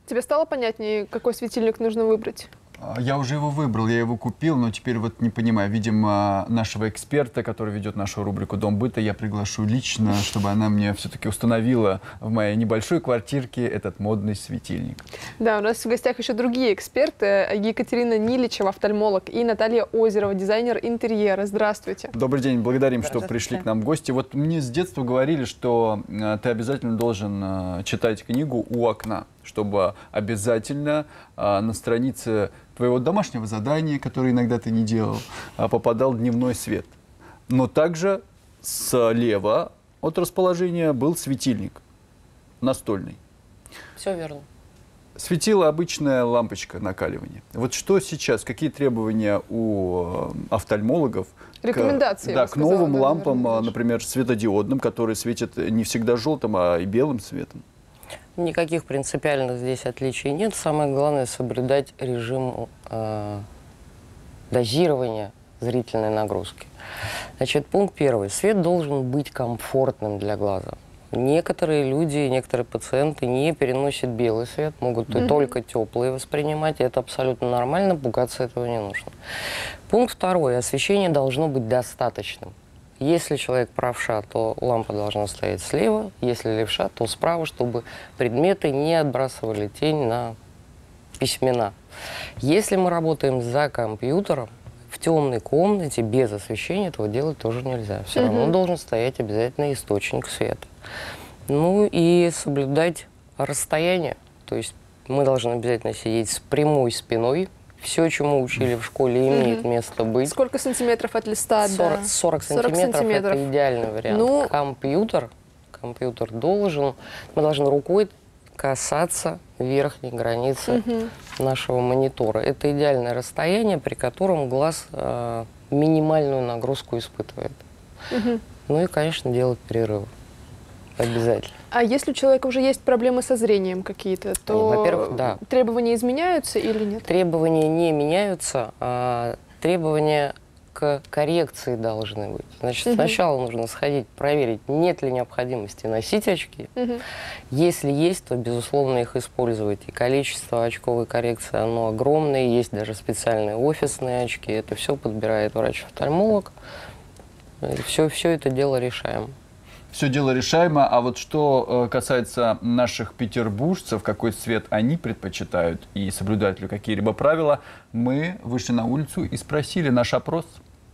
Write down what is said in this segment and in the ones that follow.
Тебе стало понятнее, какой светильник нужно выбрать? Я уже его выбрал, я его купил, но теперь вот не понимаю. Видимо, нашего эксперта, который ведет нашу рубрику «Дом быта», я приглашу лично, чтобы она мне все-таки установила в моей небольшой квартирке этот модный светильник. Да, у нас в гостях еще другие эксперты. Екатерина Ниличева, офтальмолог, и Наталья Озерова, дизайнер интерьера. Здравствуйте. Добрый день, благодарим, что пришли к нам в гости. Вот мне с детства говорили, что ты обязательно должен читать книгу у окна, чтобы обязательно на странице твоего домашнего задания, которое иногда ты не делал, попадал дневной свет. Но также слева от расположения был светильник настольный. Все верно. Светила обычная лампочка накаливания. Вот что сейчас, какие требования у офтальмологов Рекомендации, к новым лампам, например, светодиодным, которые светят не всегда желтым, а и белым светом? Никаких принципиальных здесь отличий нет. Самое главное — соблюдать режим дозирования зрительной нагрузки. Значит, пункт первый. Свет должен быть комфортным для глаза. Некоторые люди, некоторые пациенты не переносят белый свет, могут только теплые воспринимать. Это абсолютно нормально, пугаться этого не нужно. Пункт второй. Освещение должно быть достаточным. Если человек правша, то лампа должна стоять слева, если левша, то справа, чтобы предметы не отбрасывали тень на письмена. Если мы работаем за компьютером, в темной комнате без освещения этого делать тоже нельзя. Все равно должен стоять обязательно источник света. Ну и соблюдать расстояние. То есть мы должны обязательно сидеть с прямой спиной. Все, чему учили в школе, имеет место быть. Сколько сантиметров от листа? 40 сантиметров – это идеальный вариант. Ну, компьютер должен, мы должны рукой касаться верхней границы нашего монитора. Это идеальное расстояние, при котором глаз минимальную нагрузку испытывает. Ну и, конечно, делать перерывы. Обязательно. А если у человека уже есть проблемы со зрением какие-то, то во-первых, да. Требования изменяются или нет? Требования не меняются, а требования к коррекции должны быть. Значит, сначала нужно сходить, проверить, нет ли необходимости носить очки. Если есть, то, безусловно, их использовать. И количество очковой коррекции, оно огромное. Есть даже специальные офисные очки. Это все подбирает врач-офтальмолог. Все это дело решаем. Все дело решаемо, а вот что касается наших петербуржцев, какой цвет они предпочитают и соблюдают ли какие-либо правила, мы вышли на улицу и спросили наш опрос.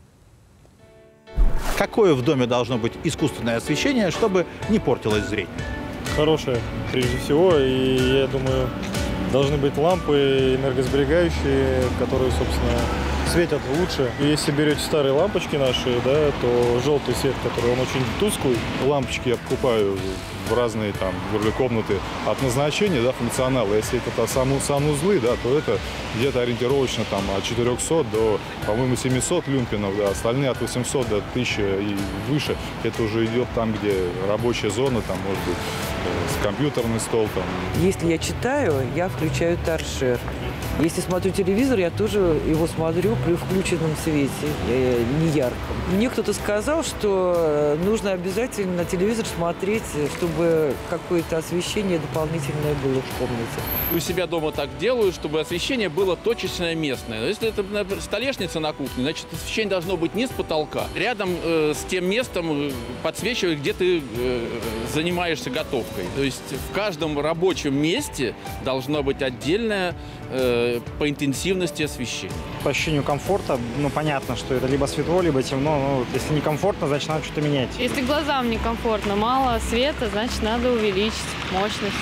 Какое в доме должно быть искусственное освещение, чтобы не портилось зрение? Хорошее, прежде всего, и я думаю, должны быть лампы энергосберегающие, которые, собственно, светят лучше. И если берете старые лампочки наши, да, то желтый свет, который он очень тусклый, лампочки я покупаю в разные там комнаты от назначения, да, функционала. Если это санузлы, да, то это где-то ориентировочно там от 400 до, по-моему, 700 люмпинов, да, остальные от 800 до 1000 и выше. Это уже идет там, где рабочая зона, там, может быть, компьютерный стол. Там. Если я читаю, я включаю торшер. Если смотрю телевизор, я тоже его смотрю при включенном свете, не ярком. Мне кто-то сказал, что нужно обязательно телевизор смотреть, чтобы какое-то освещение дополнительное было в комнате. У себя дома так делаю, чтобы освещение было точечное, местное. Если это, например, столешница на кухне, значит, освещение должно быть не с потолка. Рядом с тем местом подсвечивай, где ты занимаешься готовкой. То есть в каждом рабочем месте должно быть отдельное по интенсивности освещения. По ощущению комфорта, ну, понятно, что это либо светло, либо темно. Ну, если некомфортно, значит, надо что-то менять. Если глазам некомфортно, мало света, значит, надо увеличить мощность.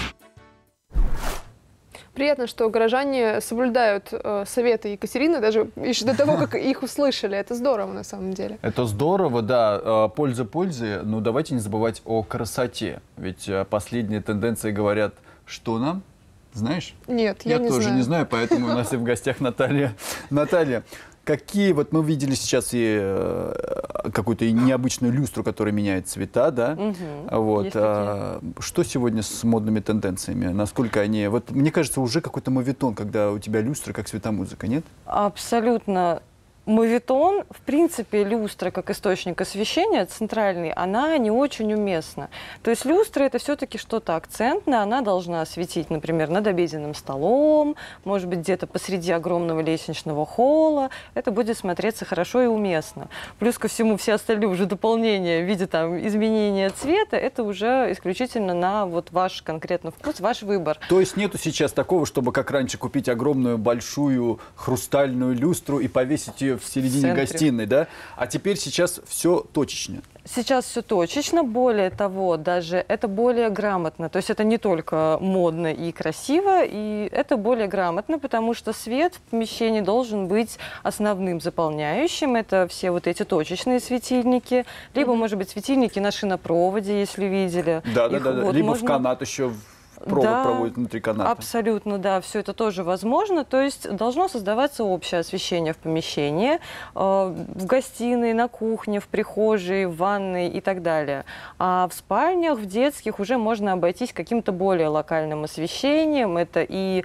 Приятно, что горожане соблюдают советы Екатерины, даже еще до того, как их услышали. Это здорово, на самом деле. Это здорово, да. Польза пользы, но давайте не забывать о красоте. Ведь последние тенденции говорят, что нам? Знаешь? Нет, я не знаю. Я тоже не знаю, поэтому у нас и в гостях Наталья. Наталья, какие, вот мы видели сейчас и какую-то необычную люстру, которая меняет цвета, да? Вот. Что сегодня с модными тенденциями? Насколько они... Вот мне кажется, уже какой-то моветон, когда у тебя люстра как светомузыка, нет? Абсолютно Моветон, в принципе, люстра как источник освещения центральный, она не очень уместна. То есть люстра это все-таки что-то акцентное, она должна светить, например, над обеденным столом, может быть, где-то посреди огромного лестничного холла. Это будет смотреться хорошо и уместно. Плюс ко всему все остальные уже дополнения в виде там изменения цвета, это уже исключительно на вот ваш конкретно вкус, ваш выбор. То есть нету сейчас такого, чтобы как раньше купить огромную большую хрустальную люстру и повесить ее в середине гостиной, да? А теперь сейчас все точечно. Сейчас все точечно, более того, даже это более грамотно. То есть это не только модно и красиво, и это более грамотно, потому что свет в помещении должен быть основным заполняющим. Это все вот эти точечные светильники, либо, может быть, светильники на шинопроводе, если видели. Да. Вот Либо можно... в канат еще провод проводит внутри каната. Абсолютно, да, все это тоже возможно. То есть должно создаваться общее освещение в помещении, в гостиной, на кухне, в прихожей, в ванной и так далее. А в спальнях, в детских уже можно обойтись каким-то более локальным освещением. Это и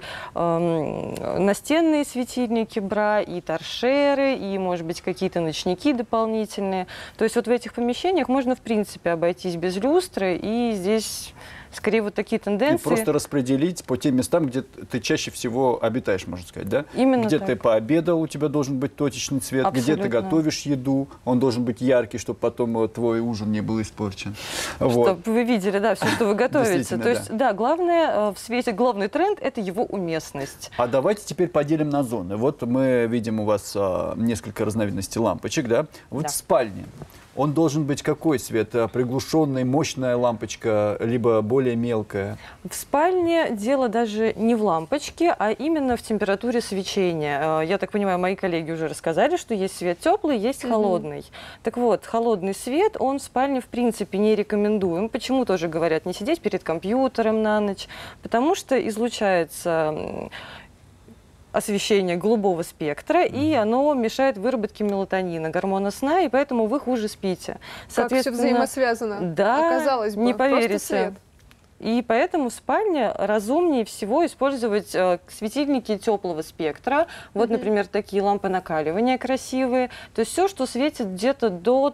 настенные светильники бра, и торшеры, и, может быть, какие-то ночники дополнительные. То есть вот в этих помещениях можно, в принципе, обойтись без люстры, и здесь... Скорее, вот такие тенденции. И просто распределить по тем местам, где ты чаще всего обитаешь, можно сказать, да? Именно где так. ты пообедал, у тебя должен быть точечный цвет. Абсолютно. Где ты готовишь еду, он должен быть яркий, чтобы потом твой ужин не был испорчен. Чтобы вы видели, да, все, что вы готовите. То есть, да, главное в свете, главный тренд – это его уместность. А давайте теперь поделим на зоны. Вот мы видим у вас несколько разновидностей лампочек, да? Вот в спальне. Он должен быть какой цвет? Приглушенный, мощная лампочка, либо более мелкая? В спальне дело даже не в лампочке, а именно в температуре свечения. Я так понимаю, мои коллеги уже рассказали, что есть свет теплый, есть холодный. Так вот, холодный свет, он в спальне в принципе не рекомендуем. Почему тоже говорят не сидеть перед компьютером на ночь? Потому что излучается освещение голубого спектра, и оно мешает выработке мелатонина, гормона сна, и поэтому вы хуже спите. Как все взаимосвязано. Да, оказалось бы, не поверите. просто свет. И поэтому в спальне разумнее всего использовать светильники теплого спектра. Вот, например, такие лампы накаливания красивые. То есть все, что светит где-то до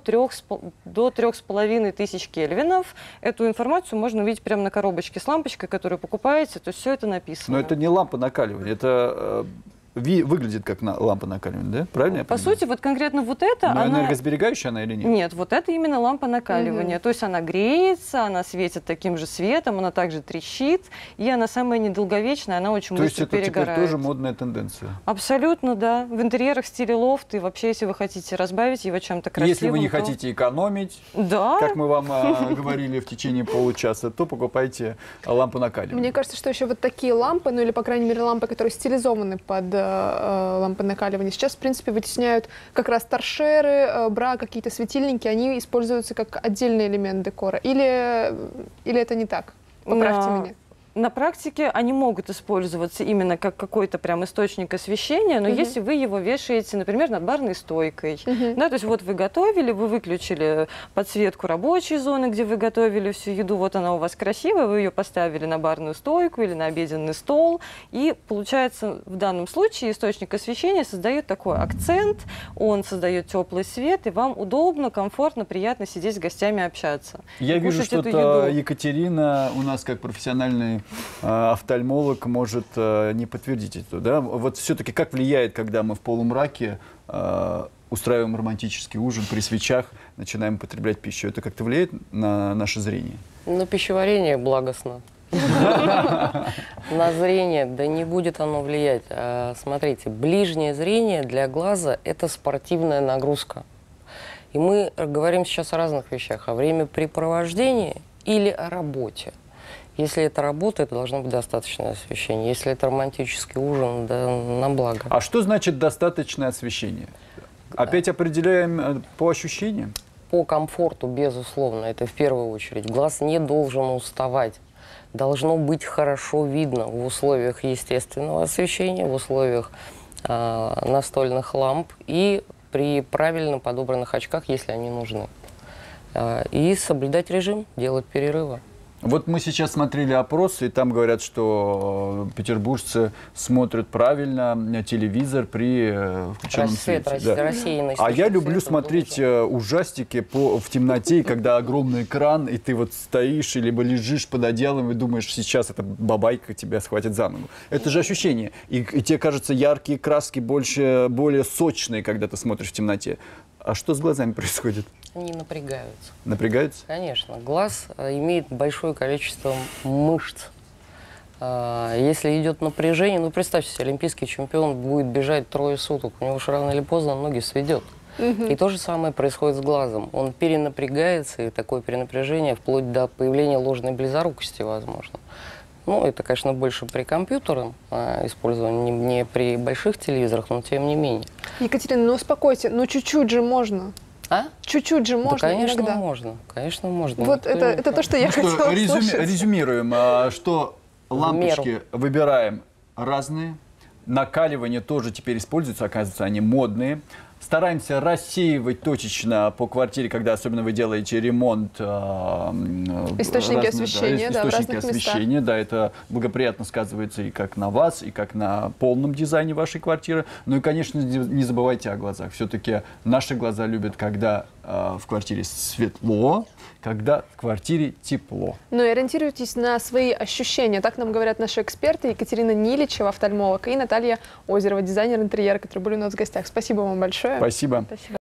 3500 кельвинов. Эту информацию можно увидеть прямо на коробочке с лампочкой, которую покупаете. То есть все это написано. Но это не лампа накаливания, это... выглядит как лампа накаливания, да? Правильно я понимаю? По сути, вот конкретно вот это... Но энергосберегающая она или нет? Нет, вот это именно лампа накаливания. То есть она греется, она светит таким же светом, она также трещит, и она самая недолговечная, она очень быстро перегорает. То есть это теперь тоже модная тенденция? Абсолютно, да. В интерьерах в стиле лофт, и вообще, если вы хотите разбавить его чем-то красивым... Если вы не хотите экономить, как мы вам говорили в течение получаса, то покупайте лампу накаливания. Мне кажется, что еще вот такие лампы, ну или, по крайней мере, лампы, которые стилизованы под лампы накаливания, сейчас, в принципе, вытесняют как раз торшеры, бра, какие-то светильники, они используются как отдельный элемент декора. Или это не так? Поправьте меня. На практике они могут использоваться именно как какой-то прям источник освещения, но если вы его вешаете, например, над барной стойкой, да, то есть вот вы готовили, вы выключили подсветку рабочей зоны, где вы готовили всю еду, вот она у вас красивая, вы ее поставили на барную стойку или на обеденный стол, и получается в данном случае источник освещения создает такой акцент, он создает теплый свет, и вам удобно, комфортно, приятно сидеть с гостями, общаться. Я вижу, что Екатерина у нас как профессиональный офтальмолог может не подтвердить это, да? Вот все-таки как влияет, когда мы в полумраке устраиваем романтический ужин при свечах, начинаем употреблять пищу? Это как-то влияет на наше зрение? На пищеварение благостно. На зрение, да не будет оно влиять. Смотрите, ближнее зрение для глаза – это спортивная нагрузка. И мы говорим сейчас о разных вещах, о времяпрепровождении или о работе. Если это работа, это должно быть достаточное освещение. Если это романтический ужин, да на благо. А что значит достаточное освещение? Опять определяем по ощущениям? По комфорту, безусловно, это в первую очередь. Глаз не должен уставать. Должно быть хорошо видно в условиях естественного освещения, в условиях настольных ламп и при правильно подобранных очках, если они нужны. И соблюдать режим, делать перерывы. Вот мы сейчас смотрели опросы, и там говорят, что петербуржцы смотрят правильно телевизор при включенном свете. А я люблю смотреть ужастики в темноте, когда огромный экран, и ты вот стоишь, либо лежишь под одеялом и думаешь, сейчас эта бабайка тебя схватит за ногу. Это же ощущение. И тебе кажется, яркие краски более сочные, когда ты смотришь в темноте. А что с глазами происходит? Они напрягаются. Напрягаются? Конечно. Глаз имеет большое количество мышц. Если идет напряжение, ну представьте себе, олимпийский чемпион будет бежать 3 суток, у него же рано или поздно ноги сведет. И то же самое происходит с глазом. Он перенапрягается, и такое перенапряжение вплоть до появления ложной близорукости возможно. Ну, это, конечно, больше при компьютерном использовании, не при больших телевизорах, но тем не менее. Екатерина, ну успокойте, ну чуть-чуть же можно. А? Чуть-чуть же можно, да, конечно, иногда. Можно. Конечно, можно. Вот это то, что я хотела услышать. Резюмируем, что лампочки выбираем разные. Накаливание тоже теперь используется, оказывается, они модные. Стараемся рассеивать точечно по квартире, когда особенно вы делаете ремонт. Источники освещения, да, в разных местах. Да, это благоприятно сказывается и как на вас, и как на полном дизайне вашей квартиры. Ну и, конечно, не забывайте о глазах. Все-таки наши глаза любят, когда в квартире светло, когда в квартире тепло. Ну и ориентируйтесь на свои ощущения. Так нам говорят наши эксперты Екатерина Ниличева, офтальмолог, и Наталья Озерова, дизайнер интерьера, которые были у нас в гостях. Спасибо вам большое. Спасибо.